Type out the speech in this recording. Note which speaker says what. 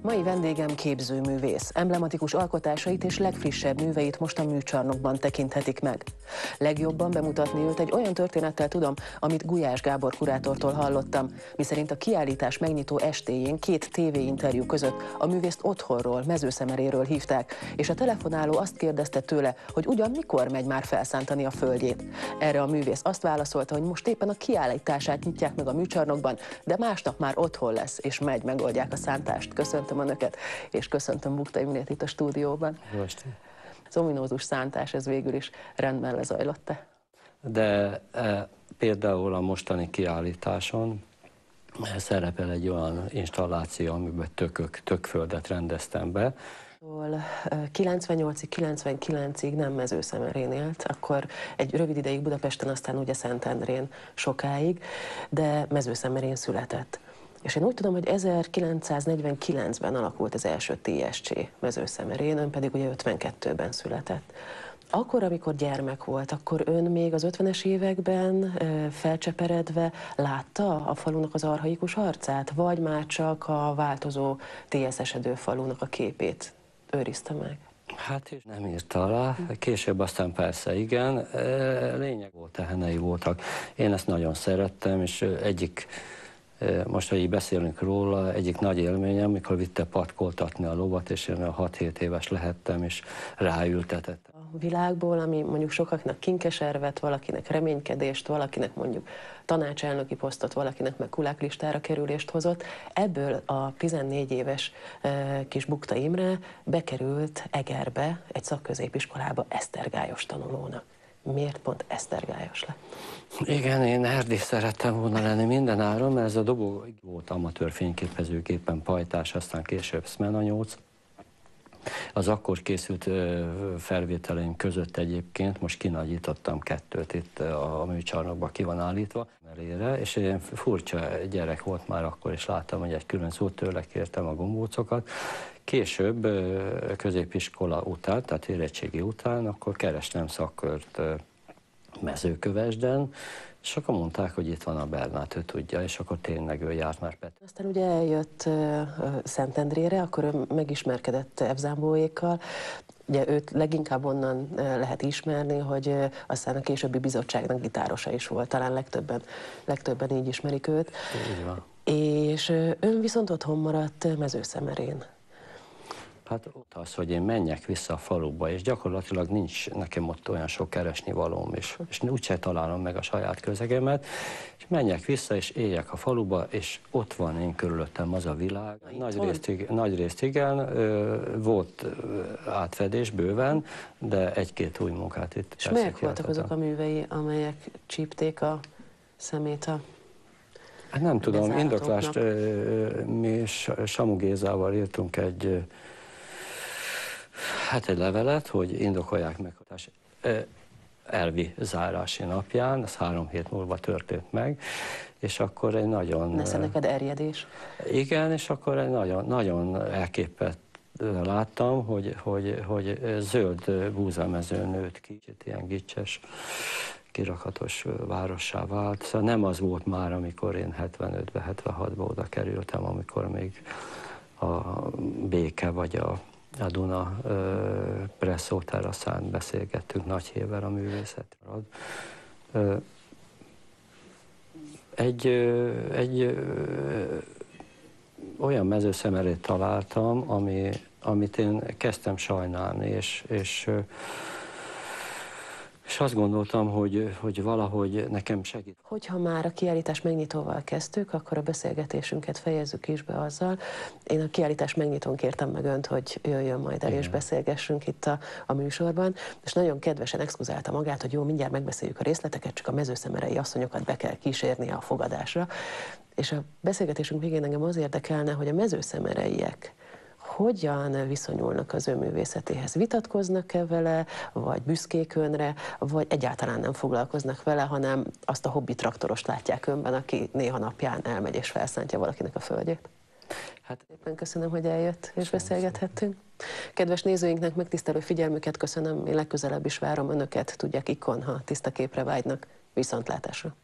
Speaker 1: Mai vendégem képzőművész. Emblematikus alkotásait és legfrissebb műveit most a Műcsarnokban tekinthetik meg. Legjobban bemutatni őt egy olyan történettel tudom, amit Gulyás Gábor kurátortól hallottam, miszerint a kiállítás megnyitó estéjén 2 tévéinterjú között a művészt otthonról, Mezőszemeréről hívták, és a telefonáló azt kérdezte tőle, hogy ugyan mikor megy már felszántani a földjét. Erre a művész azt válaszolta, hogy most éppen a kiállítását nyitják meg a Műcsarnokban, de másnap már otthon lesz, és megoldják a szántást. Köszöntöm Önöket, és köszöntöm Bukta Imrét itt a stúdióban.
Speaker 2: Most.
Speaker 1: Az ominózus szántás, ez végül is rendben lezajlott-e?
Speaker 2: De például a mostani kiállításon szerepel egy olyan installáció, amiben tökföldet rendeztem be.
Speaker 1: 98-ig, 99-ig nem Mezőszemerén élt, akkor egy rövid ideig Budapesten, aztán ugye Szentendrén sokáig, de Mezőszemerén született. És én úgy tudom, hogy 1949-ben alakult az első TSC Mezőszemerén, ön pedig ugye 52-ben született. Akkor, amikor gyermek volt, akkor ön még az 50-es években felcseperedve látta a falunak az archaikus arcát, vagy már csak a változó TSZ-esedő falunak a képét őrizte meg?
Speaker 2: Hát és nem írta alá, később aztán persze igen, lényeg volt, tehenei voltak. Én ezt nagyon szerettem, és most, hogy így beszélünk róla, egyik nagy élményem, amikor vitte patkoltatni a lovat, és én 6-7 éves lehettem, és ráültetett.
Speaker 1: A világból, ami mondjuk sokaknak kinkeservet, valakinek reménykedést, valakinek mondjuk tanácselnöki posztot, valakinek meg kuláklistára kerülést hozott, ebből a 14 éves kis Bukta Imre bekerült Egerbe, egy szakközépiskolába esztergályos tanulónak. Miért pont esztergályos lett?
Speaker 2: Igen, én erdész szerettem volna lenni mindenáron, mert ez a dobó volt amatőr fényképezőgépen pajtás, aztán később Szmenanyóc. Az akkor készült felvételeim között egyébként, most kinagyítottam 2 itt a Műcsarnokban, ki van állítva, és egy furcsa gyerek volt már akkor, és láttam, hogy egy külön szót tőle kértem a gombócokat. Később középiskola után, tehát érettségi után, akkor kerestem szakkört Mezőkövesden, és akkor mondták, hogy itt van a Bernát, ő tudja, és akkor tényleg ő járt már Pető.
Speaker 1: Aztán ugye eljött Szentendrére, akkor ő megismerkedett Evzámbóékkal. Ugye őt leginkább onnan lehet ismerni, hogy aztán a későbbi bizottságnak gitárosa is volt, talán legtöbben így ismerik őt.
Speaker 2: Így van.
Speaker 1: És ön viszont otthon maradt Mezőszemerén.
Speaker 2: Hát ott az, hogy én menjek vissza a faluba, és gyakorlatilag nincs nekem ott olyan sok keresni valóm, és úgyse találom meg a saját közegemet, és menjek vissza, és éljek a faluba, és ott van én körülöttem az a világ. Nagy részt igen, volt átfedés bőven, de 1-2 új munkát itt.
Speaker 1: És melyek voltak azok a művei, amelyek csípték a szemét a...
Speaker 2: Hát nem tudom, indoklást mi Samu Gézával írtunk egy levelet, hogy indokolják meg elvi zárási napján, ez 3 hét múlva történt meg, és akkor egy nagyon...
Speaker 1: Nesze neked erjedés.
Speaker 2: Igen, és akkor egy nagyon elképett láttam, hogy zöld búzamező nőtt ki, ilyen gicses, kirakatos várossá vált. Szóval nem az volt már, amikor én 75-ben, 76-ban oda kerültem, amikor még a Béke vagy a Duna Presszó teraszán beszélgettünk Nagyhével a művészetről. Egy olyan Mezőszemerét találtam, amit én kezdtem sajnálni, és azt gondoltam, hogy valahogy nekem segít.
Speaker 1: Hogyha már a kiállítás megnyitóval kezdtük, akkor a beszélgetésünket fejezzük is be azzal. Én a kiállítás megnyitón kértem meg önt, hogy jöjjön majd el és beszélgessünk itt a műsorban, és nagyon kedvesen exkluzálta magát, hogy jó, mindjárt megbeszéljük a részleteket, csak a mezőszemerei asszonyokat be kell kísérnie a fogadásra. És a beszélgetésünk végén engem az érdekelne, hogy a mezőszemereiek hogyan viszonyulnak az ő művészetéhez? Vitatkoznak-e vele, vagy büszkék önre, vagy egyáltalán nem foglalkoznak vele, hanem azt a hobbi traktorost látják önben, aki néha napján elmegy és felszántja valakinek a földjét? Hát éppen köszönöm, hogy eljött és beszélgethettünk. Kedves nézőinknek megtisztelő figyelmüket köszönöm, én legközelebb is várom önöket, tudják ikon, ha tiszta képre vágynak. Viszontlátásra!